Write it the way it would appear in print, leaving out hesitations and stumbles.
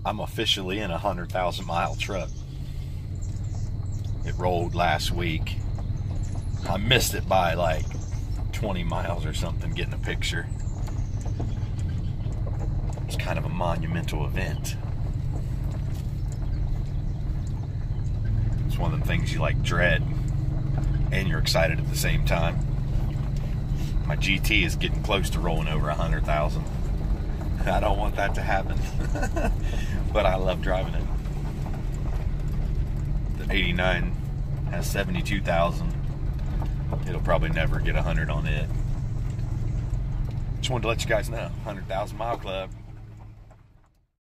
I'm officially in a 100,000 mile truck. It rolled last week. I missed it by like 20 miles or something getting a picture. It's kind of a monumental event. It's one of the things you like dread and you're excited at the same time. My GT is getting close to rolling over 100,000. I don't want that to happen, but I love driving it. The 89 has 72,000. It'll probably never get 100 on it. Just wanted to let you guys know, 100,000 mile club.